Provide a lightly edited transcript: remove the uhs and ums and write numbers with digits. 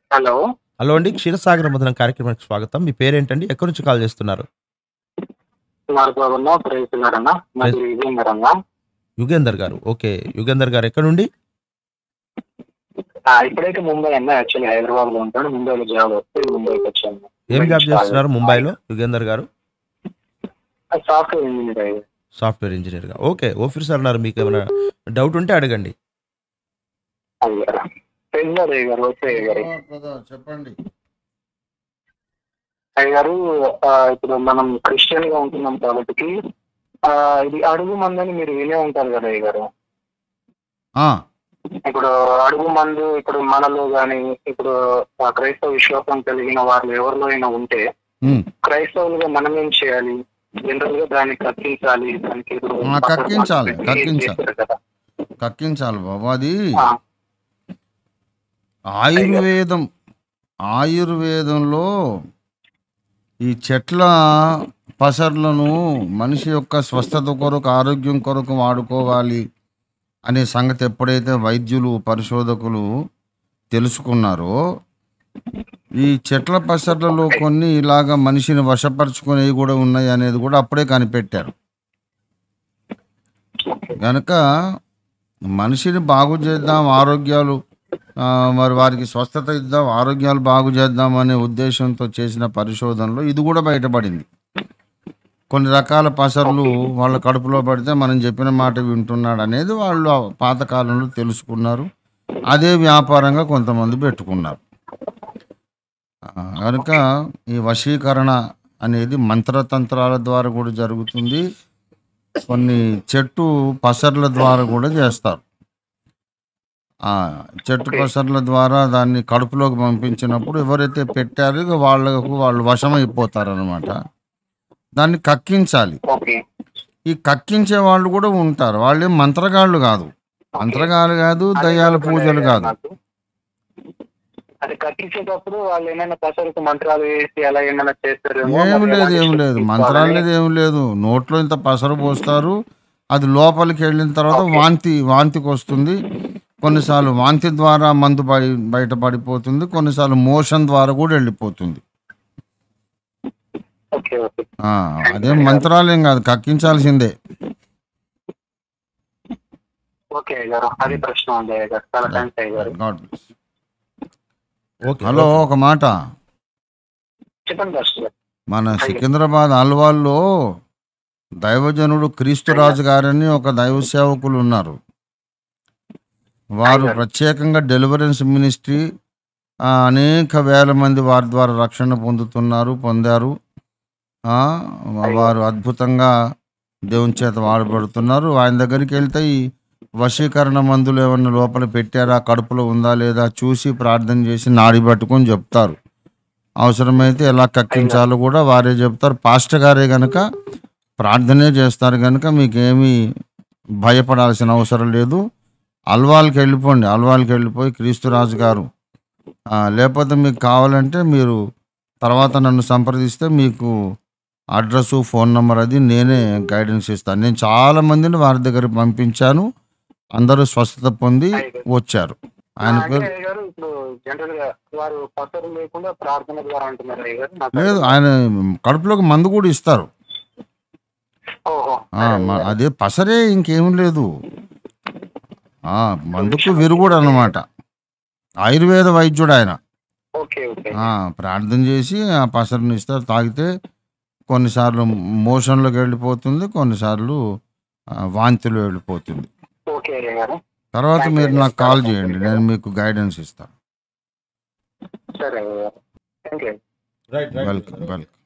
Hello. Hello అండి. క్షీరసాగర మధురం కార్యక్రమానికి స్వాగతం. మీ పేరేంటండి? ఎక్కడి నుంచి కాల్ చేస్తున్నారు? మార్గంలో ప్రేమిస్తున్నారన్న. ప్రెస్ మాది విజయనగరన్న. యుగేందర్ గారు. ఓకే. యుగేందర్ గారు ఎక్కడి నుండి? ఇప్పుడైతే ముంబై అన్న. యాక్చువల్లీ హైదరాబాద్ లో ఉంటాను. ముంబైలో జాబ్ వస్తే ముంబైకి వచ్చాను. ఏం ముంబై జాబ్ నుంచి కాల్ చేస్తున్నారు చేస్తున్నాను. ముంబైలో యుగేందర్ గారు? సాఫ్ట్వేర్ ఇంజనీర్ అయ్యి. సాఫ్ట్‌వేర్ ఇంజినీర్‌గా. ఓకే. ఓఫీర్ సార్ అన్నారు. మీకేమైనా డౌట్ ఉంటే అడగండి. అయ్యారు పెళ్ళారు అయ్యారు. ఓకే అయ్యారు. చెప్పండి. అయ్యారు. ఇప్పుడు మనం క్రిస్టియన్ గా ఉంటున్నాం కాబట్టి ఇది అడుగు మందని మీరు వినే ఉంటారు కదా అయ్యారు. ఆ, ఇప్పుడు అడుగు మందు ఇప్పుడు మనలో గాని ఇప్పుడు క్రైస్తవ విశ్వాసం కలిగిన వాళ్ళు ఎవరిలో అయినా ఉంటే ఉమ్. క్రైస్తవులుగా మనం ఏం చేయాలి? జనరల్ గా దాన్ని కక్కించాలి. దానికి ఇప్పుడు కక్కించాలి, పెట్టి కక్కించాలి. చేస్తారు కదా. కక్కించాలి బాబు. అది ఆ, ఆయుర్వేదంలో ఈ చెట్ల పసర్లను మనిషి యొక్క స్వస్థత కొరకు, ఆరోగ్యం కొరకు వాడుకోవాలి అనే సంగతి ఎప్పుడైతే వైద్యులు, పరిశోధకులు తెలుసుకున్నారో, ఈ చెట్ల పసర్లలో కొన్ని ఇలాగ మనిషిని వశపరుచుకునేవి కూడా ఉన్నాయి అనేది కూడా అప్పుడే కనిపెట్టారు. గనక మనిషిని బాగు చేద్దాం, ఆరోగ్యాలు మరి వారికి స్వస్థత ఇద్దాం, ఆరోగ్యాలు బాగు చేద్దాం అనే ఉద్దేశంతో చేసిన పరిశోధనలో ఇది కూడా బయటపడింది. కొన్ని రకాల పసర్లు వాళ్ళ కడుపులో పడితే మనం చెప్పిన మాట వింటున్నాడు అనేది వాళ్ళు పాతకాలంలో తెలుసుకున్నారు. అదే వ్యాపారంగా కొంతమంది పెట్టుకున్నారు. కనుక ఈ వశీకరణ అనేది మంత్రతంత్రాల ద్వారా కూడా జరుగుతుంది. కొన్ని చెట్టు పసర్ల ద్వారా కూడా చేస్తారు. ఆ చెట్టు పసర్ల ద్వారా దాన్ని కడుపులోకి పంపించినప్పుడు ఎవరైతే పెట్టారో ఇక వాళ్ళు వశమైపోతారనమాట. దాన్ని కక్కించాలి. ఓకే. ఈ కక్కించే వాళ్ళు కూడా ఉంటారు. వాళ్ళేం మంత్రగాళ్ళు కాదు, దయ్యాల పూజలు కాదు. అది కట్టించేటప్పుడు వాళ్ళు ఏమైనా పసరుకు మంత్రాలు వేసి అలా ఏమైనా చేస్తారు? ఏం లేదు మంత్రాలు లేదు, ఏం లేదు. నోట్లో ఇంత పసరు పోస్తారు. అది లోపలికి వెళ్ళిన తర్వాత వాంతికి వస్తుంది. కొన్నిసార్లు వాంతి ద్వారా మందు బయట పడిపోతుంది. కొన్నిసార్లు మోషన్ ద్వారా కూడా వెళ్ళిపోతుంది. అదేం మంత్రాలేం కాదు, కక్కించాల్సిందే. హలో, ఒక మాట. మన సికింద్రాబాద్ అల్వాల్లో దైవజనుడు క్రీస్తురాజు గారని ఒక దైవ సేవకులు ఉన్నారు. వారు ప్రత్యేకంగా డెలివరెన్స్ మినిస్ట్రీ అనేక వేల మంది వారి ద్వారా రక్షణ పొందారు. వారు అద్భుతంగా దేవుని చేత వాడబడుతున్నారు. ఆయన దగ్గరికి వెళ్తే ఈ వశీకరణ మందులు ఏమన్నా లోపల పెట్టారా, కడుపులో ఉందా లేదా చూసి ప్రార్థన చేసి నాడి పట్టుకొని చెప్తారు. అవసరమైతే ఎలా కక్కించాలో కూడా వారే చెప్తారు. పాస్టర్ గారే గనక ప్రార్థనే చేస్తారు. కనుక మీకేమీ భయపడాల్సిన అవసరం లేదు. అల్వాల్కి వెళ్ళిపోయి క్రీస్తురాజు గారు, లేకపోతే మీకు కావాలంటే మీరు తర్వాత నన్ను సంప్రదిస్తే మీకు అడ్రస్సు, ఫోన్ నెంబర్ అది నేనే గైడెన్స్ ఇస్తాను. నేను చాలా మందిని వారి దగ్గర పంపించాను. అందరూ స్వస్థత పొంది వచ్చారు. ఆయన పేరు లేదు, ఆయన కడుపులోకి మందు కూడా ఇస్తారు. అదే పసరే, ఇంకేం లేదు. మందుకు విరుగుడు అన్నమాట. ఆయుర్వేద వైద్యుడు ఆయన. ప్రార్థన చేసి ఆ పసరుని ఇస్తారు. తాగితే కొన్నిసార్లు మోషన్లోకి వెళ్ళిపోతుంది, కొన్నిసార్లు వాంతిలో వెళ్ళిపోతుంది. తర్వాత మీరు నాకు కాల్ చేయండి, నేను మీకు గైడెన్స్ ఇస్తాను. రైట్. వెల్కమ్.